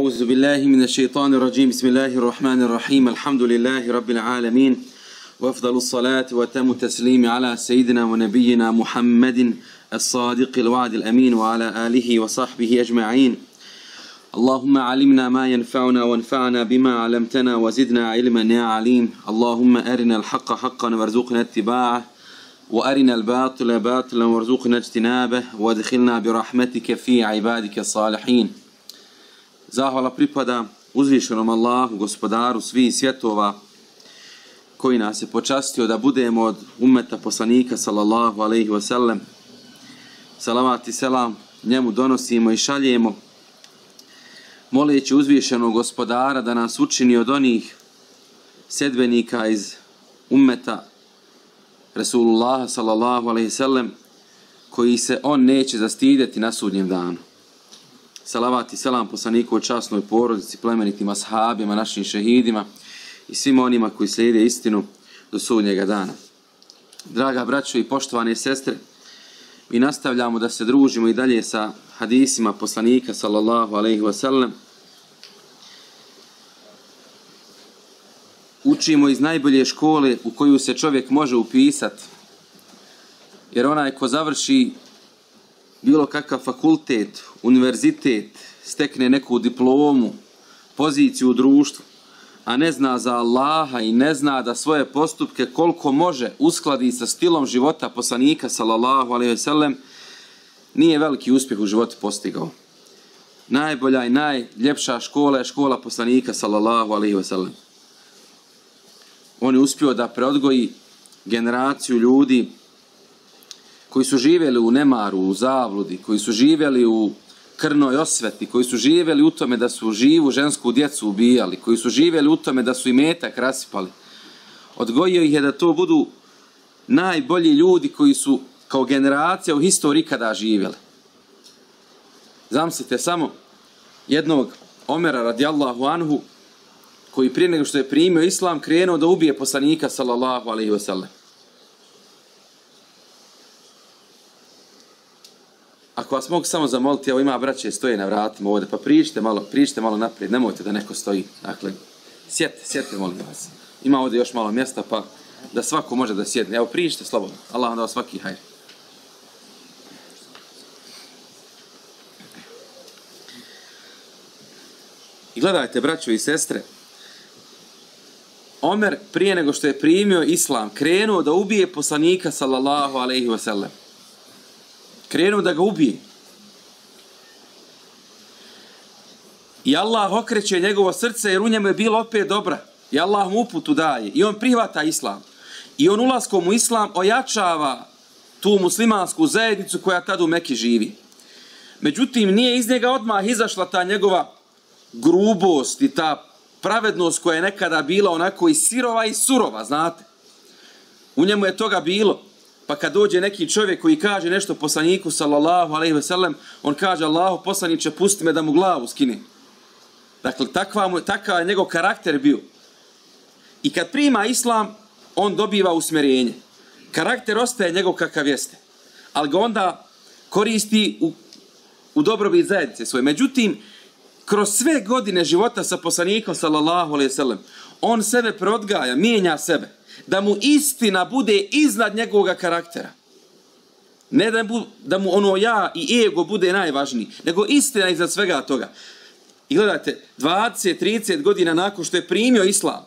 أعوذ بالله من الشيطان الرجيم بسم الله الرحمن الرحيم الحمد لله رب العالمين وأفضل الصلاة وتم التسليم على سيدنا ونبينا محمد الصادق الوعد الأمين وعلى آله وصحبه أجمعين. اللهم علمنا ما ينفعنا وانفعنا بما علمتنا وزدنا علما يا عليم. اللهم أرنا الحق حقا وارزقنا اتباعه وأرنا الباطل باطلا وارزقنا اجتنابه وادخلنا برحمتك في عبادك الصالحين. Zahvala pripada uzvišenom Allahu, gospodaru svih svjetova, koji nas je počastio da budemo od ummeta poslanika sallallahu alejhi ve sellem. Salavat i selam njemu donosimo i šaljemo, moleći uzvišenog gospodara da nas učini od onih sedbenika iz ummeta Resulullaha sallallahu alejhi ve sellem, koji se on neće zastidjeti na sudnjem danu. Salavat i selam poslaniku, časnoj porodici, plemenitim ashabima, našim šehidima i svima onima koji slijede istinu do sudnjega dana. Draga braćo i poštovane sestre, mi nastavljamo da se družimo i dalje sa hadisima poslanika sallallahu alejhi ve sellem. Učimo iz najbolje škole u koju se čovjek može upisati, jer onaj ko završi bilo kakav fakultet, univerzitet, stekne neku diplomu, poziciju u društvu, a ne zna za Allaha i ne zna da svoje postupke koliko može uskladi sa stilom života poslanika sallallahu alejhi ve sellem, nije veliki uspjeh u životu postigao. Najbolja i najljepša škola je škola poslanika sallallahu alejhi ve sellem. On je uspio da preodgoji generaciju ljudi koji su živjeli u nemaru, u zabludi, koji su živjeli u krnoj osveti, koji su živjeli u tome da su živu žensku djecu ubijali, koji su živjeli u tome da su imetak rasipali. Odgojio ih je da to budu najbolji ljudi koji su kao generacija u historiji ikada živjeli. Zamislite samo jednog Omera radijallahu anhu, koji prije nego što je primio islam krenuo da ubije poslanika sallallahu alejhi ve sellem. Ako vas mogu samo zamoliti, evo ima braće stoje na vratima ovdje, pa pričite malo naprijed, nemojte da neko stoji. Dakle, sjedite molim vas. Ima ovdje još malo mjesta, pa da svako može da sjedne. Evo, pričite slobodno. Allah vam dao svaki hajr. I gledajte, braćo i sestre, Omer prije nego što je primio islam krenuo da ubije poslanika sallallahu alejhi ve sellem. Krenuo da ga ubije. I Allah okreće njegovo srce jer u njemu je bilo opet dobra. I Allah mu uputu daje. I on prihvata islam. I on ulaskom u islam ojačava tu muslimansku zajednicu koja tad u Meki živi. Međutim, nije iz njega odmah izašla ta njegova grubost i ta pravednost koja je nekada bila onako i sirova i surova, znate. U njemu je toga bilo. Pa kad dođe neki čovjek koji kaže nešto poslaniku sallallahu alejhi ve sellem, on kaže: Allahu poslaniče, pusti me da mu glavu skinem. Dakle, takav je njegov karakter bio. I kad prima islam, on dobiva usmjerenje. Karakter ostaje njegov kakav jeste. Ali ga onda koristi u dobrobit zajednice svoje. Međutim, kroz sve godine života sa poslanikom sallallahu alejhi ve sellem, on sebe preodgaja, mijenja sebe, da mu istina bude iznad njegovog karaktera. Ne da mu ono ja i ego bude najvažniji, nego istina iznad svega toga. I gledajte, 20-30 godina nakon što je primio islam,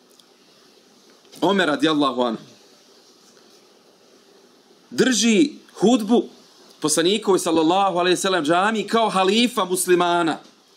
Omer radijallahu anhu drži hudbu poslanikovi sallallahu alejhi ve sellem džamii kao halifa muslimana.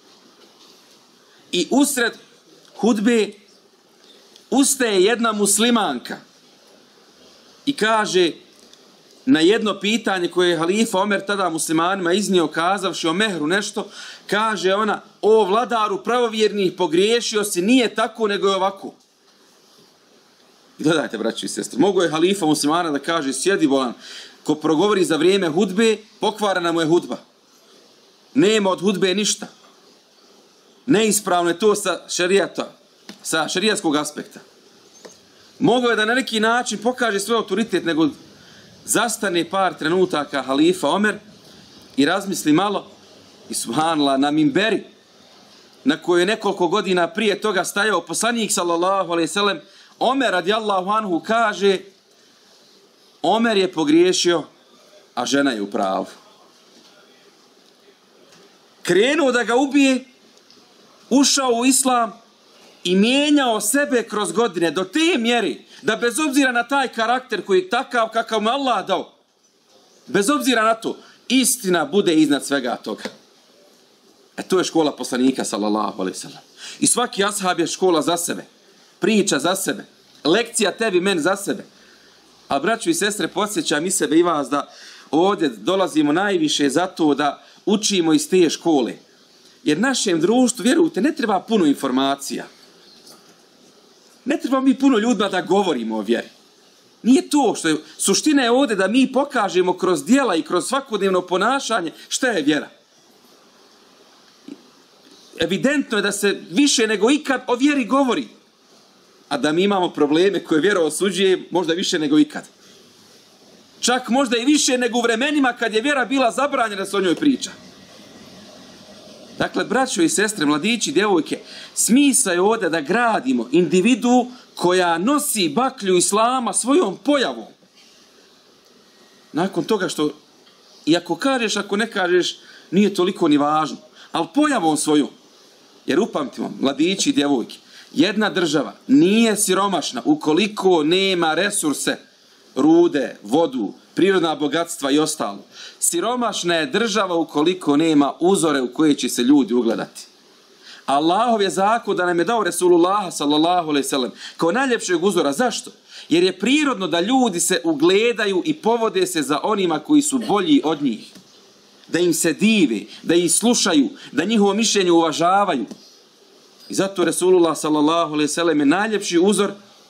I usred hudbe ustaje jedna muslimanka i kaže na jedno pitanje koje je halifa Omer tada muslimanima iznio kazavši o mehru nešto, kaže ona: o vladaru pravovjernih, pogriješio si, nije tako nego je ovako. Gledajte, braći i sestre, mogu je halifa muslimana da kaže: sjedi bolan, ko progovori za vrijeme hudbe, pokvarena mu je hudba. Nema od hudbe ništa. Neispravno je to sa šerijata, sa šerijatskog aspekta. Mogao je da na neki način pokaže svoj autoritet, nego zastane par trenutaka halifa Omer i razmisli malo i subhanallah na minberi na kojoj je nekoliko godina prije toga stajao poslanik sallallahu alejhi ve sellem, Omer radijallahu anhu kaže, Omer je pogriješio, a žena je u pravu. Krenuo da ga ubije, ušao u islam i mijenjao sebe kroz godine do te mjeri da bez obzira na taj karakter koji je takav kakav mu Allah dao, bez obzira na to, istina bude iznad svega toga. To je škola poslanika sallallahu alejhi ve sellem. I svaki ashab je škola za sebe, priča za sebe, lekcija tebi, men za sebe. A braćo i sestre, podsjećam i sebe i vas da ovdje dolazimo najviše zato da učimo iz te škole. Jer našem društvu, vjerujte, ne treba puno informacija. Ne treba mi puno ljudima da govorimo o vjeri. Nije to što je, suština je ovdje da mi pokažemo kroz djela i kroz svakodnevno ponašanje šta je vjera. Evidentno je da se više nego ikad o vjeri govori. A da mi imamo probleme koje vjera osuđuje možda više nego ikad. Čak možda i više nego u vremenima kad je vjera bila zabranjena da se o njoj priča. Dakle, braćo i sestre, mladići, djevojke, smisao je ovdje da gradimo individu koja nosi baklju islama svojom pojavom. Nakon toga što, i ako kažeš, ako ne kažeš, nije toliko ni važno. Ali pojavom svojom. Jer upamtimo, mladići i djevojke, jedna država nije siromašna ukoliko nema resurse, rude, vodu, prirodna bogatstva i ostalo. Siromašna je država ukoliko nema uzore u koje će se ljudi ugledati. Allahov je zakon da nam je dao Resulullah sallallahu alejhi ve sellem kao najljepšeg uzora. Zašto? Jer je prirodno da ljudi se ugledaju i povode se za onima koji su bolji od njih. Da im se dive, da ih slušaju, da njihovo mišljenje uvažavaju. I zato Resulullah sallallahu alejhi ve sellem je najljepši uzor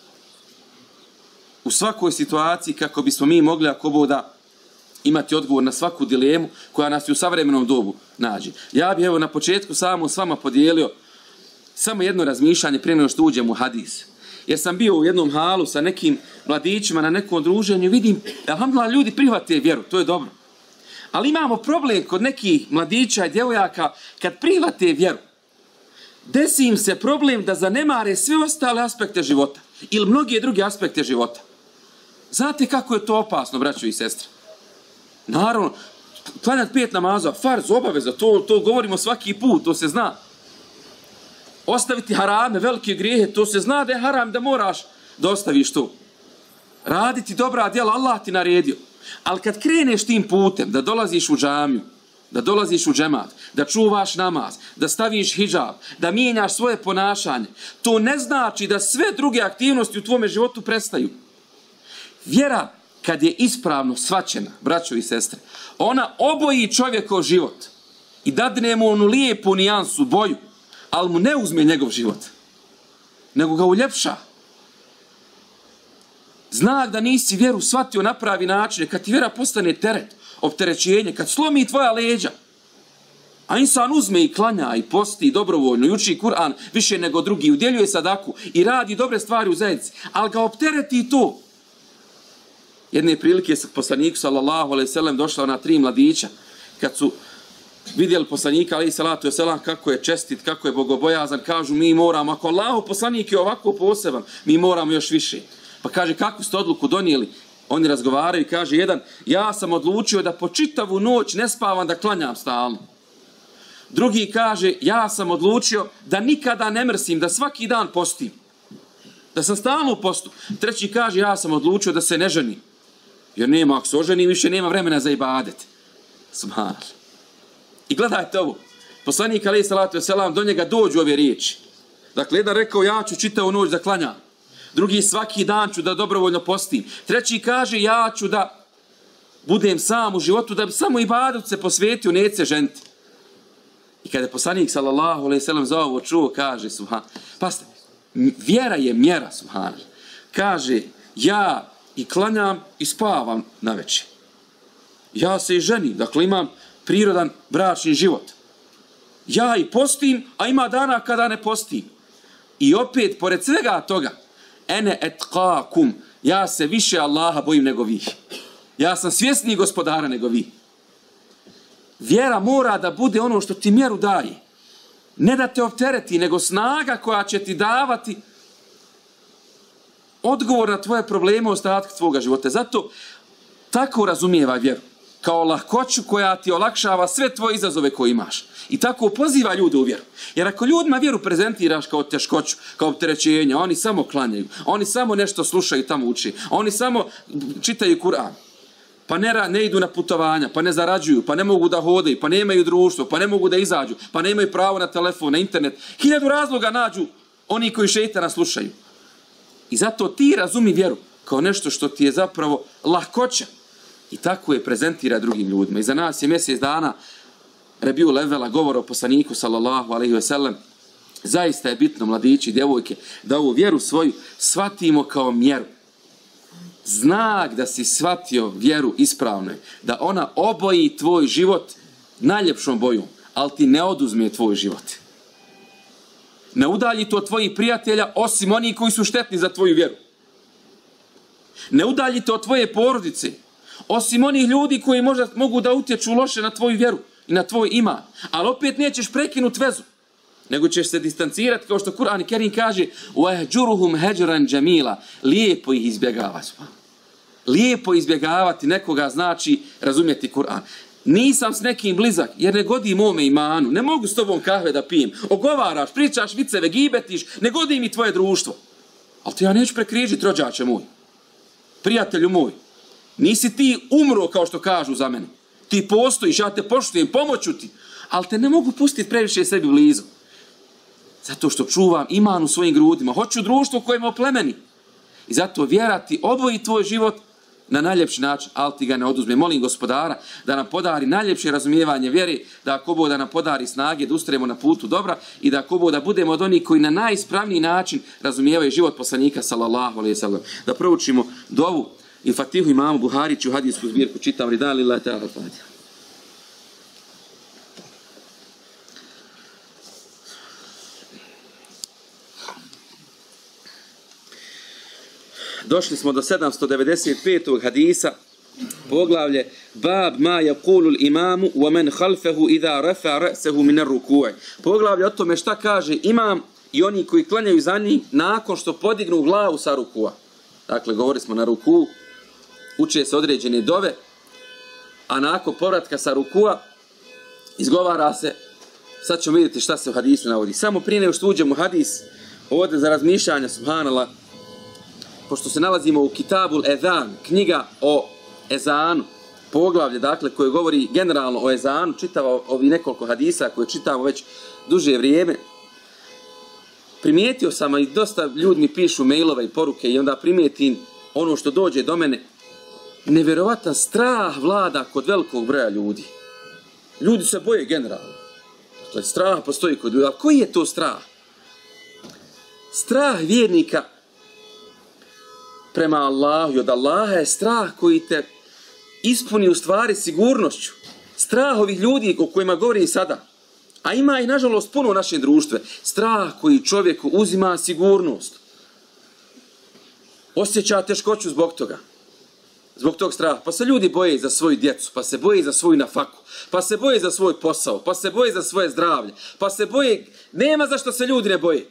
u svakoj situaciji kako bismo mi mogli, ako Bog da, imati odgovor na svaku dilemu koja nas u savremenom dobu nađe. Ja bih evo na početku samo s vama podijelio samo jedno razmišljanje prije nego što uđem u hadis. Jer sam bio u jednom halu sa nekim mladićima na nekom druženju, vidim, alhamdulillah, ljudi prihvate vjeru, to je dobro. Ali imamo problem kod nekih mladića i djevojaka kad prihvate vjeru. Desi im se problem da zanemare sve ostale aspekte života ili mnoge druge aspekte života. Znate kako je to opasno, braćo i sestre? Naravno, klanjati 5 namaza, farz, obaveza, to govorimo svaki put, to se zna. Ostaviti harame, velike grijehe, to se zna da je haram, da moraš da ostaviš to. Raditi dobra djela, Allah ti naredio. Ali kad kreneš tim putem, da dolaziš u džamiju, da dolaziš u džemat, da čuvaš namaz, da staviš hidžab, da mijenjaš svoje ponašanje, to ne znači da sve druge aktivnosti u tvome životu prestaju. Vjera, kad je ispravno shvaćena, braćo i sestre, ona oboji čovjekov život i dadne mu onu lijepu nijansu, boju, ali mu ne uzme njegov život, nego ga uljepša. Znak da nisi vjeru shvatio na pravi način, kad ti vjera postane teret, opterećenje, kad slomi tvoja leđa, a insan uzme i klanja i posti dobrovoljno i uči Kur'an više nego drugi, udjeljuje sadaku i radi dobre stvari u zajednici, ali ga optereti to. Jedne prilike sa poslaniku sallallahu alejhi ve sellem došla na 3 mladića kad su vidjeli poslanika alejhi salatu vesselam kako je čestit, kako je bogobojazan, kažu mi moramo, ako Allahov poslanik je ovako poseban, mi moramo još više. Pa kaže, kakvu ste odluku donijeli? Oni razgovaraju i kaže jedan, ja sam odlučio da po čitavu noć ne spavam, da klanjam stalno. Drugi kaže, ja sam odlučio da nikada ne mrsim, da svaki dan postim. Da sam stalno u postu. Treći kaže, ja sam odlučio da se ne ženim. Jer nema, ako se oženi, više nema vremena za ibadet. Subhanallah. I gledajte ovo. Poslanik alejhi salatu vesselam, do njega dođu ove riječi. Dakle, jedan rekao, ja ću čitavu noć da klanjam. Drugi, svaki dan ću da dobrovoljno postim. Treći kaže, ja ću da budem sam u životu, da bi samo ibadet se posvetio, neće se ženiti. I kada je poslanik sallallahu alejhi ve sellem za ovo čuo, kaže, subhanallah, pasite, vjera je mjera, subhanallah. Kaže, ja i klanjam i spavam navečer. Ja se i ženim, dakle imam prirodan bračni život. Ja i postim, a ima dana kada ne postim. I opet, pored svega toga, ene etqakum, ja se više Allaha bojim nego vi. Ja sam svjesniji gospodara nego vi. Vjera mora da bude ono što ti mjeru daje. Ne da te optereti, nego snaga koja će ti davati odgovor na tvoje probleme u ostatku tvoga života. Zato tako razumijevaj vjeru. Kao lahkoću koja ti olakšava sve tvoje izazove koje imaš. I tako poziva ljude u vjeru. Jer ako ljudima vjeru prezentiraš kao teškoću, kao opterećenje, oni samo klanjaju, oni samo nešto slušaju tamo uči, oni samo čitaju Kur'an, pa ne idu na putovanja, pa ne zarađuju, pa ne mogu da hodaju, pa nemaju društvo, pa ne mogu da izađu, pa nemaju pravo na telefon, na internet. 1000 razloga nađu oni koji šejtana slušaju. I zato ti razumi vjeru kao nešto što ti je zapravo lahkoća. I tako je prezentira drugim ljudima. I za nas je mjesec dana Rebiul Evvela govor o poslaniku sallallahu alejhi ve sellem. Zaista je bitno, mladići i djevojke, da ovu vjeru svoju shvatimo kao mjeru. Znak da si shvatio vjeru ispravno je da ona oboji tvoj život najljepšom bojom, ali ti ne oduzme tvoj život. Ne udalji to od tvojih prijatelja, osim oni koji su štetni za tvoju vjeru. Ne udalji to od tvoje porodice, osim onih ljudi koji možda mogu da utječu loše na tvoju vjeru i na tvoj iman. Ali opet nećeš prekinuti vezu, nego ćeš se distancirati, kao što Kur'an Kerim kaže وَهْجُرُهُمْ هَجْرًا جَمِيلًا. Lijepo ih izbjegavaš. Lijepo izbjegavati nekoga znači razumjeti Kur'an. Nisam s nekim blizak jer ne godi mome imanu. Ne mogu s tobom kahve da pijem. Ogovaraš, pričaš viceve, gibetiš. Ne godi mi tvoje društvo. Ali ti ja neću prekrižiti, rođače moj. Prijatelju moj. Nisi ti umro kao što kažu za mene. Ti postojiš, ja te poštujem, pomoću ti. Ali te ne mogu pustiti previše sebi blizu. Zato što čuvam iman u svojim grudima. Hoću društvo koje me oplemeni. I zato vjera ti oboji tvoj život na najljepši način, ali ti ga ne oduzme. Molim Gospodara da nam podari najljepše razumijevanje vjeri, da ako Bog da nam podari snage, da ustrajemo na putu dobra i da ako Bog da budemo od onih koji na najispravniji način razumijevaju život poslanika sallallahu alejhi ve sellem. Da proučimo dovu i Fatihu imamu Buhariću, hadijsku zbirku čitam Ridal lillahi ta'ala Fatiha. Došli smo do 795. hadisa, poglavlje Bab ma yaqulu al-imamu wa man khalfahu idha rafa'a ra'sahu min ar-ruku'. Poglavlje o tome šta kaže imam i oni koji klanjaju za njim nakon što podignu glavu sa rukua. Dakle, govori smo na ruku, uče se određene dove, a nakon povratka sa rukua izgovara se, sad ćemo vidjeti šta se u hadisu navodi. Samo prije nego što uđemo u hadis, ovdje za razmišljanje, subhanallah, pošto se nalazimo u Kitabul Ezan, knjiga o ezanu, poglavlje, dakle, koje govori generalno o ezanu, čitava ovi nekoliko hadisa koje čitamo već duže vrijeme, primijetio sam, i dosta ljudi mi pišu mailove i poruke, i onda primijetim ono što dođe do mene, nevjerovatan strah vlada kod velikog broja ljudi. Ljudi se boje generalno. Dakle, strah postoji kod ljudi. A koji je to strah? Strah vjernika prema Allahu i od Allaha je strah koji te ispuni u stvari sigurnošću. Strah ovih ljudi o kojima govorim sada. A ima i nažalost puno u našem društvu. Strah koji čovjeku uzima sigurnost. Osjeća teškoću zbog toga. Zbog tog straha. Pa se ljudi boje za svoju djecu, pa se boje za svoju nafaku, pa se boje za svoj posao, pa se boje za svoje zdravlje, pa se boje... Nema zašto se ljudi ne boje.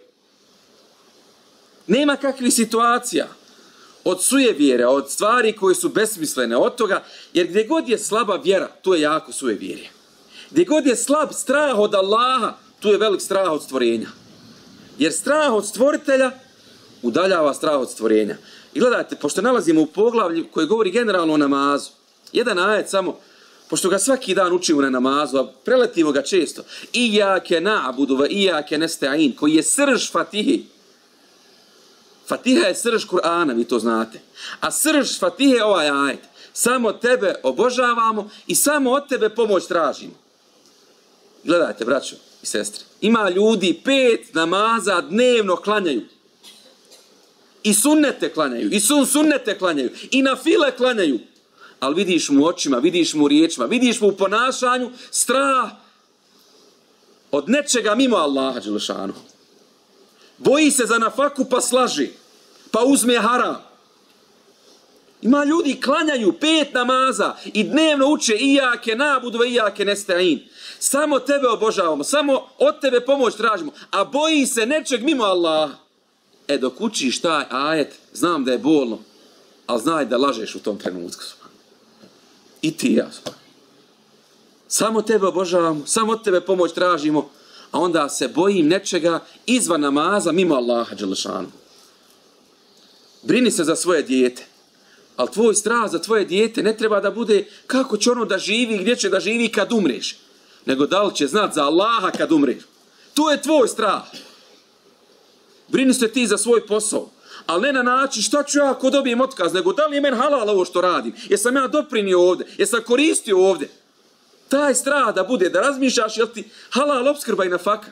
Nema kakvih situacija. Od sujevjere, od stvari koje su besmislene, od toga, jer gdje god je slaba vjera, tu je jako sujevjerje. Gdje god je slab strah od Allaha, tu je velik strah od stvorenja. Jer strah od stvoritelja udaljava strah od stvorenja. I gledajte, pošto nalazimo u poglavlju koji govori generalno o namazu, jedan ajet samo, pošto ga svaki dan učimo na namazu, a preletimo ga često, Iyake na'budu wa iyake nesta'in, koji je srž Fatihi. Fatiha je srž Kur'ana, vi to znate. A srž Fatihe je ovaj ajet. Samo tebe obožavamo i samo od tebe pomoć tražimo. Gledajte, braćo i sestre, ima ljudi 5 namaza dnevno klanjaju. I sunnete klanjaju, i sunnete klanjaju, i na file klanjaju. Ali vidiš mu očima, vidiš mu riječima, vidiš mu u ponašanju strah od nečega mimo Allaha dželešanu. Boji se za nafaku pa slaži, pa uzme haram. Ima ljudi klanjaju 5 namaza i dnevno uče ijake nabudu i ijake nesta'in. Samo tebe obožavamo, samo od tebe pomoć tražimo, a boji se nečeg mimo Allaha. Dok učiš taj ajet, znam da je bolno, ali znaj da lažeš u tom trenutku. I ti i ja. Samo tebe obožavamo, samo od tebe pomoć tražimo, a onda se bojim nečega izvan namaza mimo Allaha dželešanu. Brini se za svoje dijete, ali tvoj strah za tvoje dijete ne treba da bude kako će ono da živi, gdje će da živi kad umreš, nego da li će znat za Allaha kad umreš. To je tvoj strah. Brini se ti za svoj posao, ali ne na način šta ću ja ako dobijem otkaz, nego da li je meni halal ovo što radim, jesam ja doprinio ovdje, jesam koristio ovdje. Taj strah da bude, da razmišljaš jel ti halal opskrba i nafaka.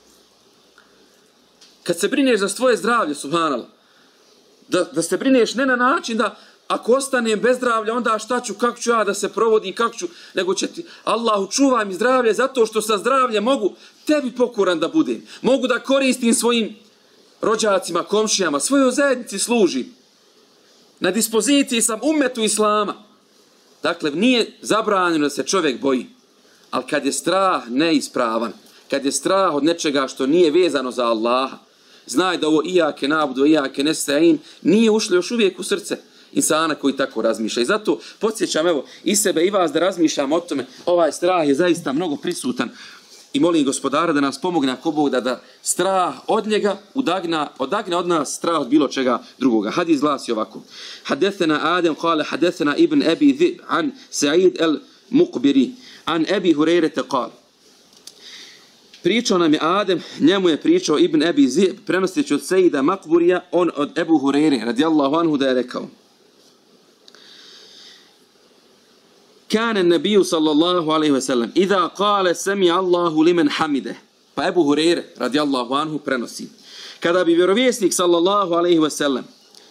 Kad se brineš za svoje zdravlje, subhanallah, da se brineš ne na način da ako ostanem bez zdravlja, onda šta ću, kako ću ja da se provodim, kako ću, nego će ti Allahu čuvaj mi zdravlje zato što sa zdravljem mogu tebi pokoran da budem. Mogu da koristim svojim rođacima, komšijama, svojoj zajednici služim. Na dispoziciji sam ummetu islama. Dakle, nije zabranjeno da se čovjek boji. Ali kad je strah neispravan, kad je strah od nečega što nije vezano za Allaha, znaj da ovo ijake nabudu, ijake nesta'in nije ušlo još uvijek u srce insana koji tako razmišlja. I zato podsjećam evo i sebe i vas da razmišljam o tome. Ovaj strah je zaista mnogo prisutan i molim Gospodara da nas pomogne ako Bog da strah od njega odagne od nas strah od bilo čega drugoga. Hadis glasi ovako. Hadethena Adem kale hadethena ibn Abi Zib an Sa'id el-Muqbiri an Abi Hurajrata kale. Pričao nam je Adem, njemu je pričao Ibn Abi Zib, prenosteći od Sejida Makburija, on od Ebu Hurajre, radijallahu anhu, da je rekao. Kane nebiju sallallahu alaihi ve sellem, idha kale semi Allahu limen hamide. Pa Ebu Hurajre, radijallahu anhu, prenosi. Kada bi vjerovjesnik sallallahu alaihi ve sellem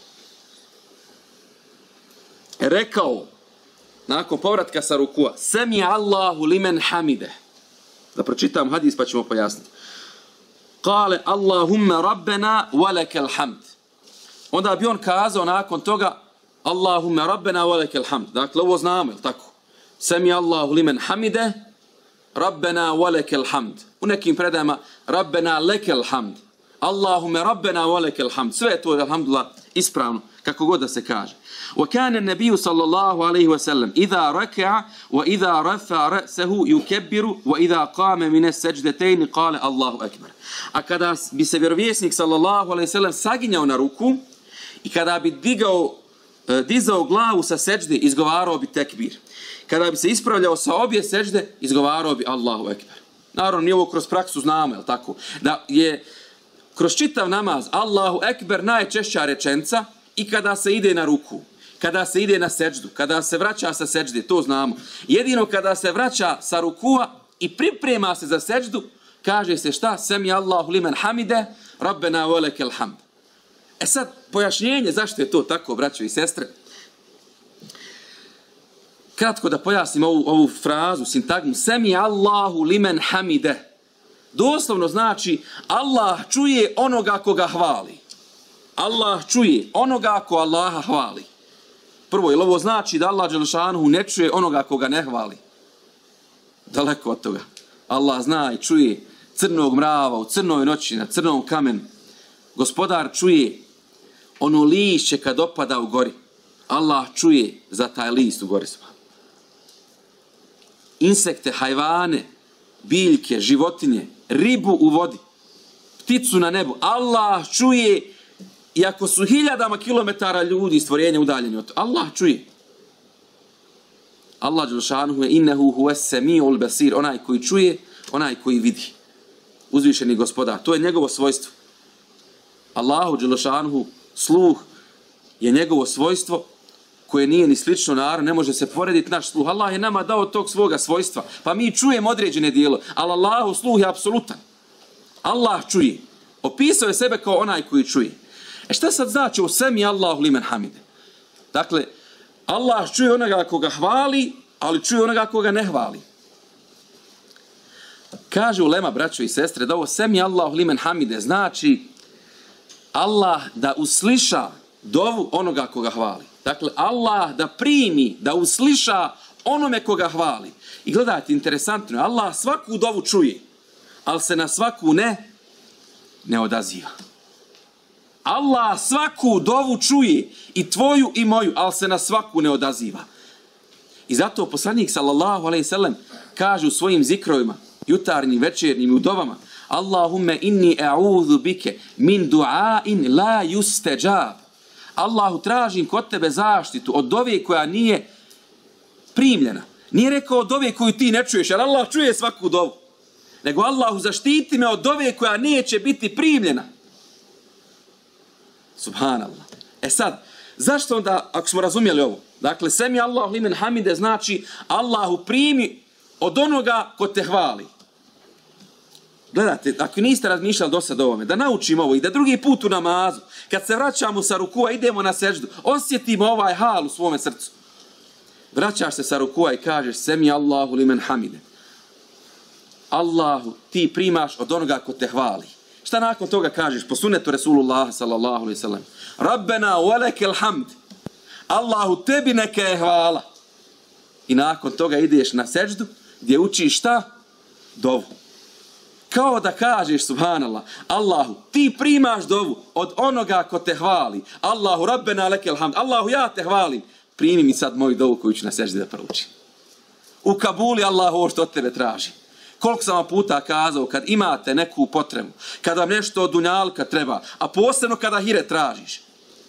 rekao, nakon povratka sa rukua, semi Allahu limen hamide. Da pročitam hadis pa ćemo pojasniti. Kale Allahumma rabbena walakal hamd. Onda bi on kazao nakon toga Allahumma rabbena walakal hamd. Dakle, ovo znamo, je li tako? Sami Allahu limen hamide, rabbena walakal hamd. U nekim predajama rabbena lekal hamd. Allahumma rabbena walakal hamd. Sve je to, alhamdulillah, ispravno, kako god da se kaže. وكان النبي صلى الله عليه وسلم إذا ركع وإذا رفع رأسه يكبر وإذا قام من السجدتين قال الله أكبر. A kada bi se vjerovjesnik sallallahu alejhi ve sellem saginjao na ruku i kada bi dizao glavu sa sećde, izgovarao bi tekbir. Kada bi se ispravljao sa obje sećde, izgovarao bi Allahu ekber. Naravno, mi ovo kroz praksu znamo, je tako? Da je kroz čitav namaz Allahu ekber najčešća rečenica i kada se ide na ruku, kada se ide na sećdu, kada se vraća sa sećde, to znamo. Jedino kada se vraća sa rukua i priprema se za sećdu, kaže se šta? Semi Allahu limen hamide, rabbena walakal hamd. Sad, pojašnjenje zašto je to tako, braćo i sestre. Kratko da pojasnim ovu frazu, sintagmu. Semi Allahu limen hamide. Doslovno znači Allah čuje onoga koga hvali. Allah čuje onoga ko Allaha hvali. Prvo, jer ovo znači da Allah dželešanuhu ne čuje onoga koga ne hvali? Daleko od toga. Allah zna i čuje crnog mrava u crnoj noći, na crnom kamenu. Gospodar čuje ono lišće kad opada u gori. Allah čuje za taj list u gori. Insekte, hajvane, biljke, životinje, ribu u vodi, pticu na nebu. Allah čuje, iako su hiljadama kilometara ljudi stvorenja udaljeni od toga. Allah čuje. Allah dželšanuhu je innehu huves semi'ul basir, onaj koji čuje, onaj koji vidi. Uzvišeni Gospodar, to je njegovo svojstvo. Allahu dželšanuhu sluh je njegovo svojstvo koje nije ni slično naravno, ne može se porediti naš sluh. Allah je nama dao tog svoga svojstva, pa mi čujemo određene dijelo, ali Allahu sluh je apsolutan. Allah čuje. Opisao je sebe kao onaj koji čuje. Šta sad znači o semi Allahu limen hamide? Dakle, Allah čuje onoga koga hvali, ali čuje onoga koga ne hvali. Kaže ulema, braćo i sestre, da ovo semi Allahu limen hamide znači Allah da usliša dovu onoga koga hvali. Dakle, Allah da primi, da usliša onome koga hvali. I gledajte, interesantno je, Allah svaku dovu čuje, ali se na svaku ne odaziva. Allah svaku dovu čuje, i tvoju i moju, ali se na svaku ne odaziva. I zato poslanik sallallahu alejhi ve sellem kaže u svojim zikrovima, jutarnjim, večernjim, u dovama: Allahumme inni a'udhu bike min du'ain la yusteđab. Allahu, tražim kod tebe zaštitu od dove koja nije primljena. Nije rekao od dove koju ti ne čuješ, jer Allah čuje svaku dovu. Nego Allahu, zaštiti me od dove koja neće biti primljena. Subhanallah. E sad, zašto onda, ako smo razumjeli ovo, dakle, semi Allahu limen hamide znači Allahu primi od onoga ko te hvali. Gledajte, ako niste razmišljali do sad o ovome, da naučimo ovo i da drugi put u namazu, kad se vraćamo sa rukua, idemo na seždu, osjetimo ovaj hal u svome srcu. Vraćaš se sa rukua i kažeš semi Allahu limen hamide. Allahu, ti primaš od onoga ko te hvali. Šta nakon toga kažeš? Po sunnetu Resulullah sallallahu alejhi ve sellem: Rabbena walekel hamd. Allahu, tebi neka je hvala. I nakon toga ideš na seždu gdje učiš šta? Dovu. Kao da kažeš, subhanallah, Allahu, ti primaš dovu od onoga ko te hvali. Allahu, Rabbena lekel hamd. Allahu, ja te hvalim. Primi mi sad moju dovu koju ću na seždi da proučim. U Kabuli Allahu ovo što od tebe traži. Koliko sam vam puta kazao, kad imate neku potrebu, kad vam nešto od dunjalka treba, a posebno kada ahiret tražiš.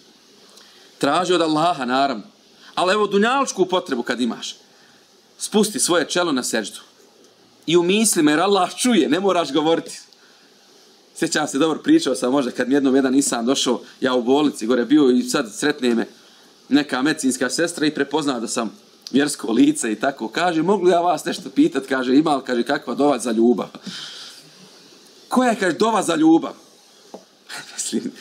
Traži od Allaha, naravno. Ali evo dunjalčku potrebu kad imaš. Spusti svoje čelo na seždu. I u mislima, jer Allah čuje, ne moraš govoriti. Sjećam se, dobro, pričao sam možda kad mi jednom jedan insan došao, ja u bolnici gore bio i sad sretne me neka medicinska sestra i prepozna da sam vjersko lice i tako. Kaže, mogu li ja vas nešto pitat? Kaže, ima li, kaže, kakva dova za ljubav? Koja je, kaže, dova za ljubav? Mislim,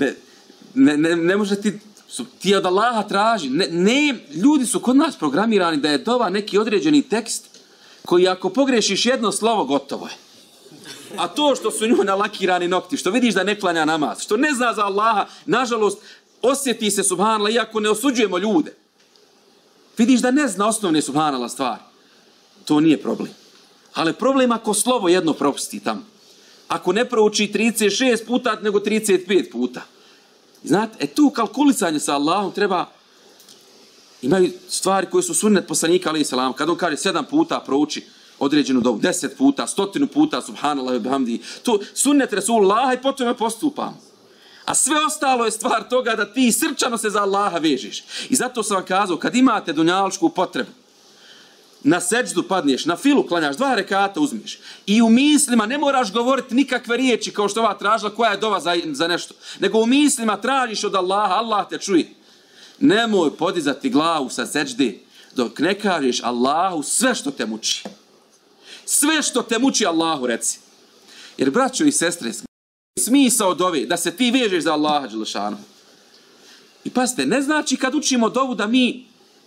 ne može ti od Allaha traži. Ljudi su kod nas programirani da je dova neki određeni tekst koji ako pogrešiš jedno slovo, gotovo je. A to što su nju nalakirani nokti, što vidiš da ne klanja namaz, što ne zna za Allaha, nažalost, osjeti se, subhanallah, iako ne osuđujemo ljude. Vidiš da ne zna osnovne, subhanallah, stvari. To nije problem. Ali problem ako slovo jedno propusti tamo. Ako ne prouči 36 puta, nego 35 puta. Znate, tu kalkulisanje sa Allahom treba. Imaju stvari koje su sunnet poslanika alejhi selam. Kad on kaže 7 puta prouči određenu dovu, 10 puta, 100 puta, subhanallah ve bihamdi. To sunnet Resulullah i potom je postupamo. A sve ostalo je stvar toga da ti srčano se za Allaha vežeš. I zato sam vam kazao, kad imate dunjalčku potrebu, na seđdu padneš, na filu klanjaš, 2 rekata uzmeš. I u mislima ne moraš govoriti nikakve riječi kao što ova tražila koja je dova za nešto. Nego u mislima tražiš od Allaha, Allah te čuje. Nemoj podizati glavu sa seđde dok ne kažeš Allahu sve što te muči. Sve što te muči Allahu reci. Jer braćo i sestre, smisao dove, da se ti vežeš za Allaha dželešanu. I pazite, ne znači kad učimo dovu da mi,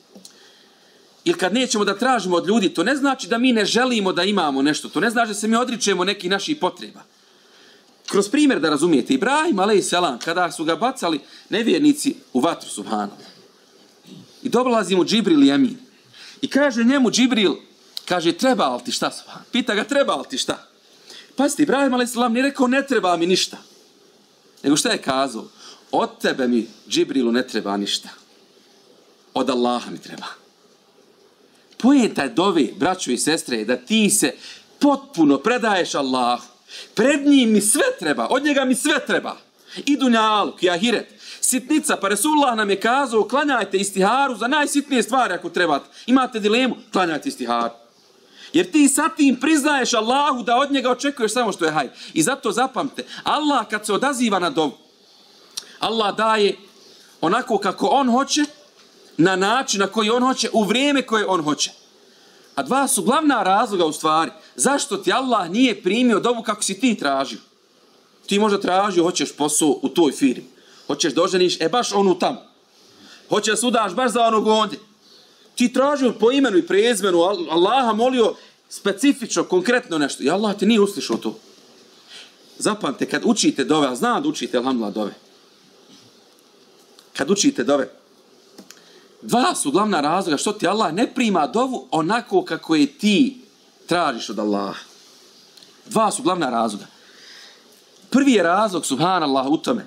ili kad nećemo da tražimo od ljudi, to ne znači da mi ne želimo da imamo nešto, to ne znači da se mi odričemo nekih naših potreba. Kroz primjer da razumijete, Ibrahim alejselam, kada su ga bacali nevjernici u vatru, subhanallah, i dolazi mu Džibril i Amin. I kaže njemu Džibril, kaže, treba li ti šta? Pita ga, treba li ti šta? Pazite, Ibrahim alejselam nije rekao, ne treba mi ništa. Nego šta je kazao? Od tebe mi, Džibrilu, ne treba ništa. Od Allaha mi treba. Poenta je dove, braćo i sestre, da ti se potpuno predaješ Allahu. Pred njim mi sve treba, od njega mi sve treba. I dunjaluk, i ahiret. Sitnica, pa Resulullah nam je kazao, klanjajte istiharu za najsitnije stvari ako trebate. Imate dilemu, klanjajte istiharu. Jer ti sa tim priznaješ Allahu da od njega očekuješ samo što je hajr. I zato zapamte, Allah kad se odaziva na dovu, Allah daje onako kako on hoće, na način na koji on hoće, u vrijeme koje on hoće. A 2 su glavna razloga u stvari. Zašto ti Allah nije primio dovu kako si ti tražio? Ti možda tražio, hoćeš posao u toj firmi. Hoćeš doženiš, baš onu tamo. Hoćeš da sudaš baš za onog ondje. Ti tražio po imenu i prezimenu, Allaha molio specifično, konkretno nešto. I Allah ti nije uslišao to. Zapamte, kad učite dove, a znam da učite, alhamdulillah, dove. Kad učite dove, Dva su glavna razloga što ti Allah ne prima dovu onako kako je ti tražiš od Allaha. Dva su glavna razloga. Prvi je razlog, subhanallah, u tome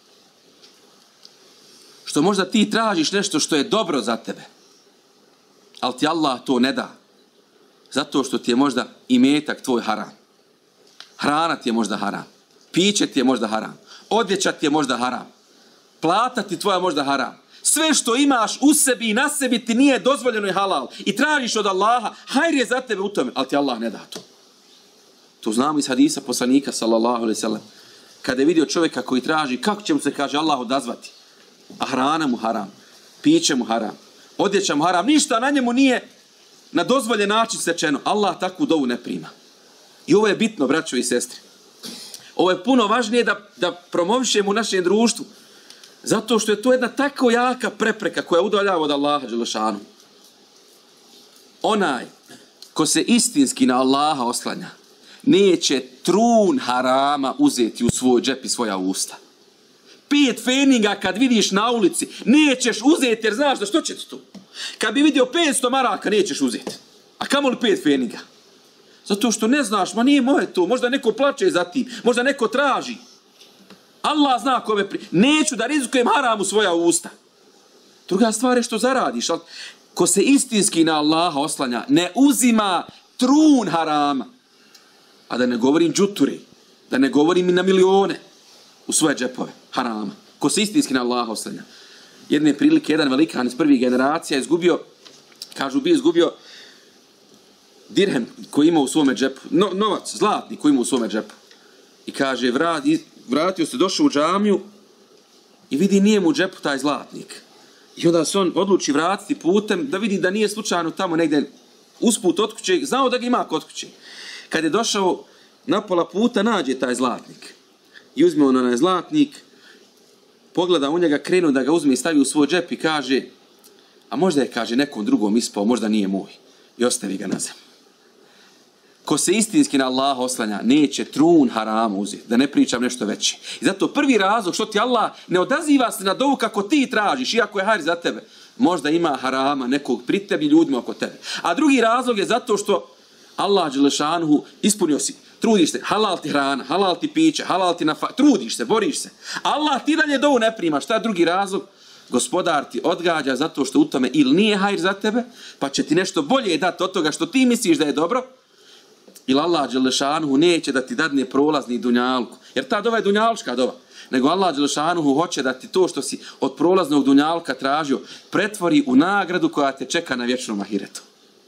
što možda ti tražiš nešto što je dobro za tebe, ali ti Allah to ne da. Zato što ti je možda imetak tvoj haram. Hrana ti je možda haram. Piće ti je možda haram. Odjeća ti je možda haram. Plata ti tvoja možda haram. Sve što imaš u sebi i na sebi ti nije dozvoljeno i halal. I tražiš od Allaha, hajr je za tebe u tome, ali ti Allah ne da to. To znamo iz hadisa poslanika, sallallahu alejhi ve sellem. Kada je vidio čovjeka koji traži, kako će mu se, kaže, Allah odazvati? A hrana mu haram, piće mu haram, odjeća mu haram, ništa na njemu nije na dozvoljen način stečeno. Allah takvu dovu ne prima. I ovo je bitno, braćo i sestre. Ovo je puno važnije da promovišemo u našem društvu. Zato što je to jedna tako jaka prepreka koja udaljava od Allaha dželešanu. Onaj ko se istinski na Allaha oslanja, neće trun harama uzeti u svoj džep i svoja usta. 5 feninga kad vidiš na ulici, nećeš uzeti jer znaš da što će ti tu. Kad bi vidio 500 maraka, nećeš uzeti. A kamoli 5 feninga? Zato što ne znaš, ma nije moje to, možda neko plače za ti, možda neko traži. Allah zna kome neću da rizikujem haram u svoja usta. Druga stvar je što zaradiš, ali ko se istinski na Allaha oslanja, ne uzima trun harama. A da ne govorim džuturi, da ne govorim i na milione u svoje džepove harama. Ko se istinski na Allaha oslanja. Jedne prilike, jedan velikan iz prvih generacija izgubio, kažu bi izgubio dirhem koji ima u svome džepu, novac, zlatni koji ima u svome džepu. I kaže, vratio se, došao u džamiju i vidi nije mu u džepu taj zlatnik. I onda se on odluči vratiti putem da vidi da nije slučajno tamo negdje usput od kuće, znao da ga ima kod kuće. Kad je došao na pola puta, nađe taj zlatnik. I uzme on onaj zlatnik, pogleda u njega, krenu da ga uzme i stavi u svoj džep i kaže, a možda je, kaže, nekom drugom ispao, možda nije moj. I ostavi ga na zemlju. Ko se istinski na Allaha oslanja, neće trun harama uzeti, da ne pričam nešto veće. I zato prvi razlog što ti Allah ne odaziva se na dovu kako ti tražiš, iako je hajr za tebe, možda ima harama nekog pri tebi, ljudima oko tebe. A drugi razlog je zato što Allah dželešanuhu ispunio si, trudiš se, halal ti hrana, halal ti piće, halal ti trudiš se, boriš se. Allah ti dalje dovu ne prima. Šta je drugi razlog? Gospodar ti odgađa zato što u tome ili nije hajr za tebe, pa će ti nešto bolje dati od toga što ti misliš da je dobro, ili Allah dželešanuhu neće da ti dadne prolazni dunjalku. Jer ta dova je dunjalčka dova. Nego Allah dželešanuhu hoće da ti to što si od prolaznog dunjalka tražio pretvori u nagradu koja te čeka na vječnom ahiretu.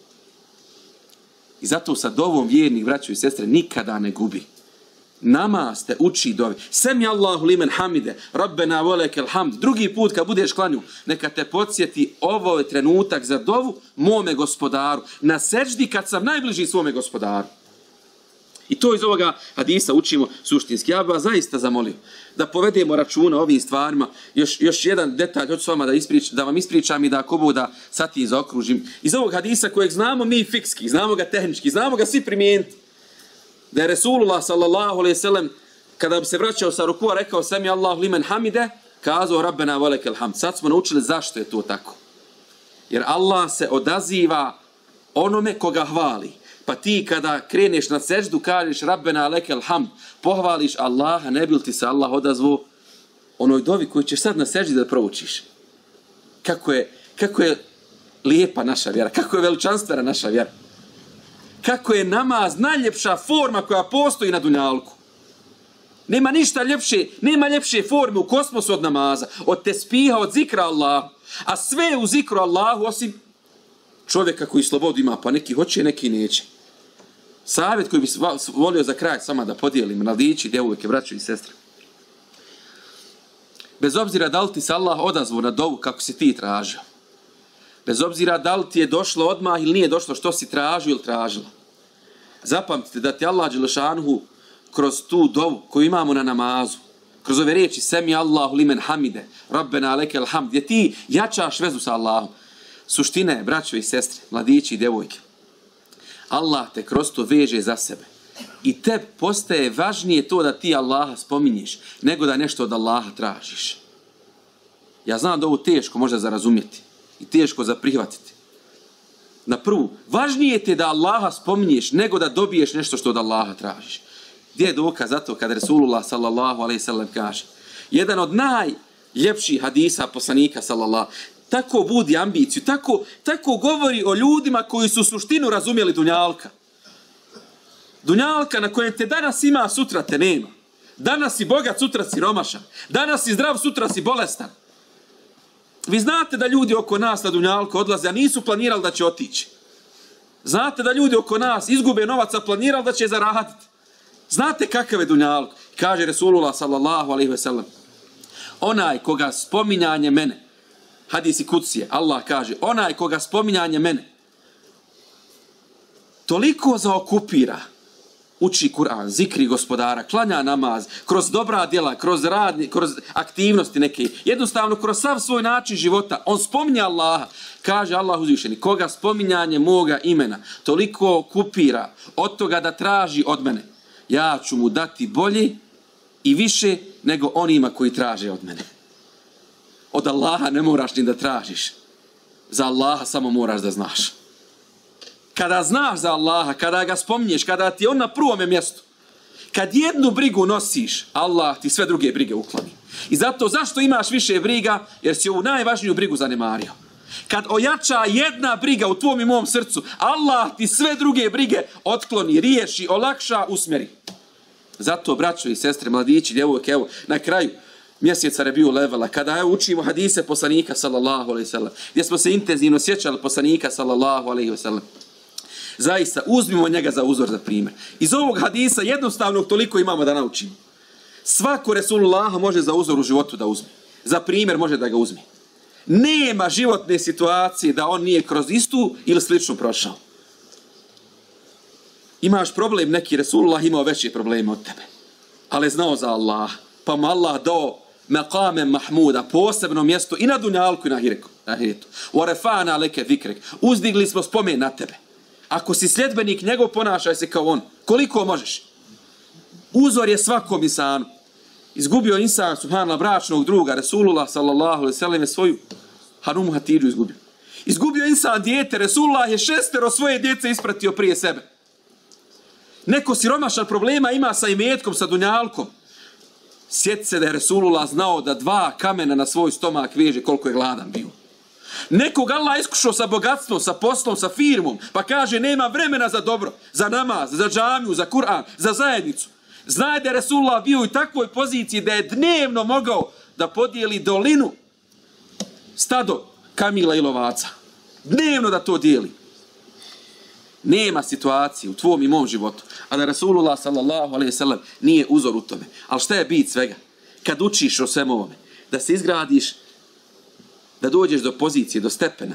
I zato sa dovom vjernik, braćo i sestre, nikada ne gubi. Namaz te uči dovi. Semi Allahu limen hamide, Rabbena volekel hamd. Drugi put kad budeš klanju, neka te podsjeti ovo je trenutak za dovu mome gospodaru. Na seždi kad sam najbliži svome gospodaru. I to iz ovoga hadisa učimo suštinski. Ja bih vas zaista zamolio da povedemo računa o ovim stvarima. Još jedan detalj hoću s vama da vam ispričam i da ako Bog da sad ti zaokružim. Iz ovog hadisa kojeg znamo mi fikski, znamo ga tehnički, znamo ga svi primijeniti. Da je Resulullah sallallahu alejhi ve sellem kada bi se vraćao sa rukua rekao sami Allahu limen hamide, kazao Rabbena velekel hamd. Sad smo naučili zašto je to tako. Jer Allah se odaziva onome koga hvali. Pa ti kada kreneš na seždu kažeš Rabbena lekel hamd, pohvališ Allaha, ne bil ti se Allah odazvao onoj dovi koju ćeš sad na seždi da proučiš. Kako je lijepa naša vjera, kako je veličanstvena naša vjera. Kako je namaz najljepša forma koja postoji na dunjalku. Nema ništa ljepše, nema ljepše forme u kosmosu od namaza, od tespiha, od zikra Allahu. A sve je u zikru Allahu osim čovjeka koji slobodu ima, pa neki hoće, neki neće. Savjet koji bi volio za kraj sama da podijelim, mladići, djevojke, braćo i sestre. Bez obzira da li ti se Allah odazvao na dovu kako si ti tražio, bez obzira da li ti je došlo odmah ili nije došlo što si tražio ili tražila, zapamtite da ti Allah dželešanuhu kroz tu dovu koju imamo na namazu, kroz ove riječi semi Allahu limen hamide, Rabbena lekel hamd, gdje ti jačaš vezu sa Allahom. Suština je, braćo i sestre, mladići i djevojke, Allah te kroz to veže za sebe. I te postaje važnije to da ti Allaha spominješ, nego da nešto od Allaha tražiš. Ja znam da ovo teško možda za razumjeti. i teško za prihvatiti. Na prvu, važnije ti je da Allaha spominješ nego da dobiješ nešto što od Allaha tražiš. Gdje je dokaz za to kad Resulullah sallallahu alejhi ve sellem kaže? Jedan od najljepših hadisa poslanika sallallahu, tako budi ambiciju, tako govori o ljudima koji su suštinu razumjeli dunjalka. Dunjalka na kojem te danas ima, sutra te nema. Danas si bogat, sutra si romašan. Danas si zdrav, sutra si bolestan. Vi znate da ljudi oko nas na dunjalku odlaze, a nisu planirali da će otići. Znate da ljudi oko nas izgube novac, a planirali da će zaraditi. Znate kakav je dunjalk? Kaže Resulullah sallallahu alejhi ve sellem. Onaj koga spominjanje mene, hadisi kudsije, Allah kaže, onaj koga spominjanje mene toliko zaokupira, uči Kur'an, zikri gospodara, klanja namaz, kroz dobra djela, kroz radni, kroz aktivnosti neke, jednostavno kroz sav svoj način života, on spominje Allaha, kaže Allah uzvišeni, koga spominjanje moga imena toliko okupira od toga da traži od mene, ja ću mu dati bolje i više nego onima koji traže od mene. Od Allaha ne moraš ni da tražiš. Za Allaha samo moraš da znaš. Kada znaš za Allaha, kada ga spominješ, kada ti je on na prvome mjestu, kad jednu brigu nosiš, Allah ti sve druge brige ukloni. I zato zašto imaš više briga? Jer si ovu najvažniju brigu zanemario. Kad ojača jedna briga u tvom i mom srcu, Allah ti sve druge brige otkloni, riješi, olakša, usmjeri. Zato, braćo i sestre, mladići, djevojke, evo, na kraju mjeseca Rebiul Evvela, kada učimo hadise poslanika sallallahu alejhi ve sellem, gdje smo se intenzivno sjećali poslanika sallallahu alejhi ve sellem, zaista, uzmimo njega za uzor, za primjer. Iz ovog hadisa jednostavnog toliko imamo da naučimo. Svako Resulullaha može za uzor u životu da uzme. Za primjer može da ga uzme. Nema životne situacije da on nije kroz istu ili sličnu prošao. Imaš problem, neki Resulullah imao veće probleme od tebe. Ali je znao za Allah. Pa mu Allah dao maqame mahmuda, posebno mjesto i na dunjalku i na ahiretu. Warefana leke zikrek. Uzdigli smo spomen na tebe. Ako si sljedbenik njegov, ponašaj se kao on. Koliko možeš? Uzor je svakom insanu. Izgubio insan, subhanallah, bračnog druga, Resulullah sallallahu alejhi ve sellem, svoju Hanumu Hatidžu izgubio. Izgubio insan dijete, Resulullah je 6 svoje djece ispratio prije sebe. Neko siromašan problema ima sa imetkom, sa dunjalkom. Sjeti se da je Resulullah znao da 2 kamena na svoj stomak veže koliko je gladan bio. Nekog Allah iskušao sa bogatstvom, sa poslom, sa firmom, pa kaže nema vremena za dobro, za namaz, za džamiju, za Kur'an, za zajednicu. Znaj da je Resulullah bio u takvoj poziciji da je dnevno mogao da podijeli dolinu, stado kamila i lovaca. Dnevno da to dijeli. Nema situacije u tvom i mom životu, a da Resulullah sallallahu alejhi ve sellem nije uzor u tome. Ali šta je bit svega? Kad učiš o svemu ovome, da se izgradiš, da dođeš do pozicije, do stepena,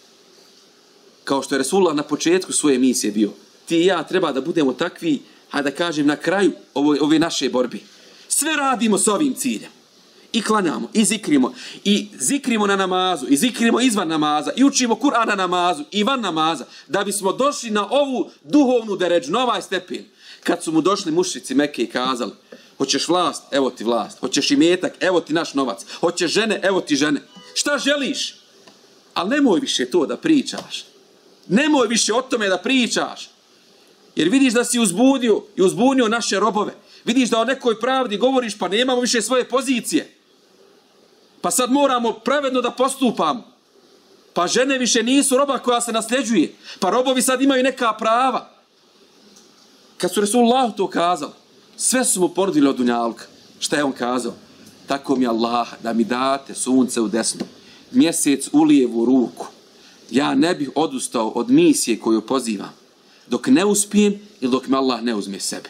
kao što je Resulullah na početku svoje misije bio. Ti i ja treba da budemo takvi, a da kažem na kraju ove naše borbi. Sve radimo s ovim ciljem. I klanjamo, i zikrimo na namazu, i zikrimo izvan namaza, i učimo Kur'an na namazu, i van namaza, da bismo došli na ovu duhovnu deređu, na ovaj stepen. Kad su mu došli mušrici Mekke i kazali, hoćeš vlast, evo ti vlast, hoćeš imetak, evo ti naš novac, hoćeš žene, evo ti žene. Šta želiš? Ali nemoj više to da pričaš. Nemoj više o tome da pričaš. Jer vidiš da si uzbudio i uzbunio naše robove. Vidiš da o nekoj pravdi govoriš, pa nemamo više svoje pozicije. Pa sad moramo pravedno da postupamo. Pa žene više nisu roba koja se nasljeđuje. Pa robovi sad imaju neka prava. Kad su Resulullah to kazali, sve su mu ponudili od dunjalka. Šta je on kazao? Tako mi Allah, da mi date sunce u desnu, mjesec u lijevu ruku. Ja ne bih odustao od misije koju pozivam, dok ne uspijem ili dok me Allah ne uzme sebe.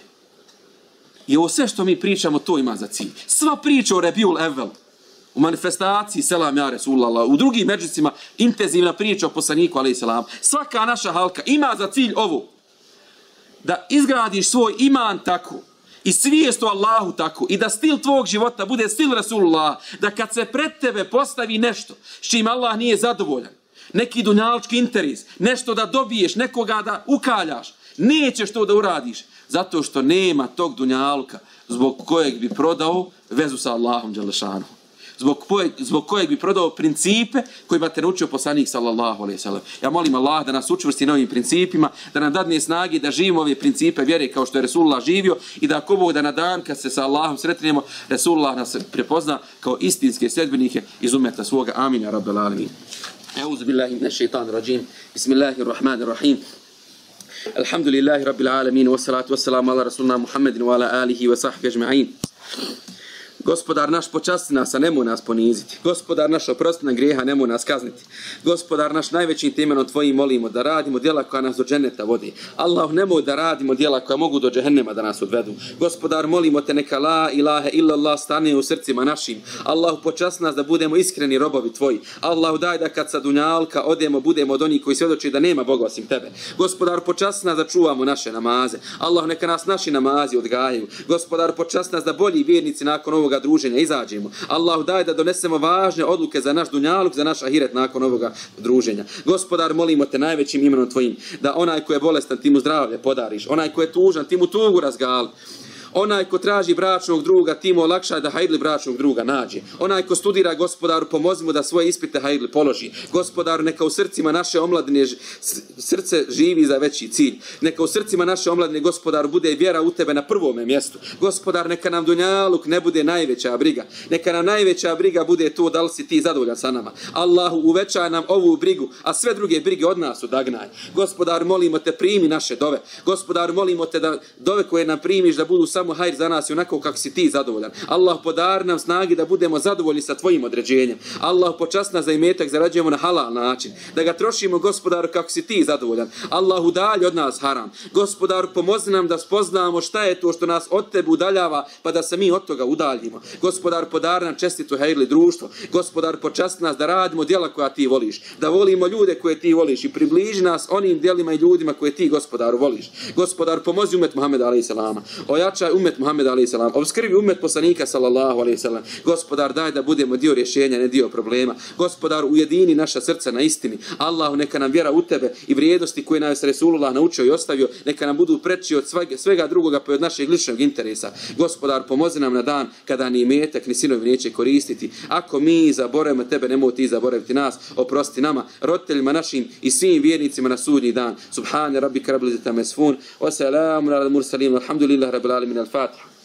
I ovo sve što mi pričamo, to ima za cilj. Sva priča o Rebiul Evvel, u manifestaciji Selam ja Resulullah, u drugim međusima intenzivna priča o poslaniku alejhi selam. Svaka naša halka ima za cilj ovo. Da izgradiš svoj iman tako i svijest o Allahu tako i da stil tvog života bude stil Resulullah, da kad se pred tebe postavi nešto s čim Allah nije zadovoljan, neki dunjalčki interes, nešto da dobiješ, nekoga da ukaljaš, nećeš to da uradiš, zato što nema tog dunjalka zbog kojeg bi prodao vezu sa Allahom dželle šanuhu. zbog kojeg bi prodao principe kojima te naučio poslanik sallallahu alejhi ve sellem. Ja molim Allah da nas učvrsti na ovim principima, da nam dadne snage da živimo ove principe vjere kao što je Resulullah živio i da ako Bog da na dan kad se sa Allahom sretnemo, Resulullah nas prepozna kao istinske sljedbenike iz umeta svoga. Amin ya rabbal alamin. A'udhu billahi minash shaitanir rajim. Bismillahir rahmanir rahim. Alhamdulillahi rabbil alamin wassalatu wassalamu ala rasulina Muhammedin wa ala alihi wa sahbihi ajma'in. Gospodar naš počasti nas, a nemoj nas poniziti. Gospodar naš oprosti nam grijeha, nemoj nas kazniti. Gospodar naš najvećim imenom tvojim molimo da radimo djela koja nas do dženeta vodi. Allah, nemoj da radimo djela koja mogu do džehennema da nas odvedu. Gospodar, molimo te neka la ilaha illallah stane u srcima našim. Allah, počasti nas da budemo iskreni robovi tvoji. Allah, daj da kad sa dunjalka odemo, budemo od onih koji svjedoči da nema Boga osim tebe. Gospodar, počasti nas da čuvamo naše namaze. Allah, neka nas naši namazi odgajaju. Gospodar, počasti nas da bolji vjernici nakon ovoga druženja izađemo. Allahu, daj da donesemo važne odluke za naš dunjaluk, za naš ahiret nakon ovoga druženja. Gospodar, molimo te najvećim imenom tvojim da onaj ko je bolestan ti mu zdravlje podariš, onaj ko je tužan ti mu tugu razgali. Onaj ko traži bračnog druga, ti mu olakšaj da hajdli bračnog druga nađe. Onaj ko studira, Gospodaru, pomozi mu da svoje ispite hajdli položi. Gospodaru, neka u srcima naše omladine srce živi za veći cilj. Neka u srcima naše omladine, Gospodaru, bude vjera u tebe na prvome mjestu. Gospodar, neka nam dunjaluk ne bude najveća briga. Neka nam najveća briga bude to da li si ti zadovoljan sa nama. Allahu, uvećaj nam ovu brigu, a sve druge brige od nas odagnaj. Gospodar, molimo te, primi naše dove. Gospodar, molimo te da dove koje nam primiš da budu samo hajr za nas i onako kako si ti zadovoljan. Allah, podari nam snagi da budemo zadovoljni sa tvojim određenjem. Allah, počasti nas da imetak zarađujemo na halal način. Da ga trošimo, Gospodaru, kako si ti zadovoljan. Allah, udalji od nas haram. Gospodaru, pomozi nam da spoznamo šta je to što nas od tebe udaljava, pa da se mi od toga udaljimo. Gospodar, podari nam čestito hajrli društvo. Gospodar, počasti nas da radimo djela koja ti voliš. Da volimo ljude koje ti voliš i približi nas onim djelima i ljudima koje ti, Gospodaru, voliš. Gospodar, pomozi umet Muhammeda alejhi selama. Ojačaj umet Muhammed alejhi selam, obskrbi umet poslanika sallallahu alejhi selam. Gospodar, daj da budemo dio rješenja, ne dio problema. Gospodar, ujedini naša srca na istini. Allahu, neka nam vjera u tebe i vrijednosti koje nas Resulullah naučio i ostavio, neka nam budu preči od svega drugoga pa od našeg ličnog interesa. Gospodar, pomozi nam na dan kada ni imetak ni sinovi neće koristiti. Ako mi zaboravimo tebe, nemoj ti zaboraviti nas. Oprosti nama, roditeljima našim i svim vjernicima na sudnji dan. Subhane rabbika rabbil izzati amma yasifun wa salamun alal mursalin walhamdulillahi rabbil alamin. Al-Fatiha.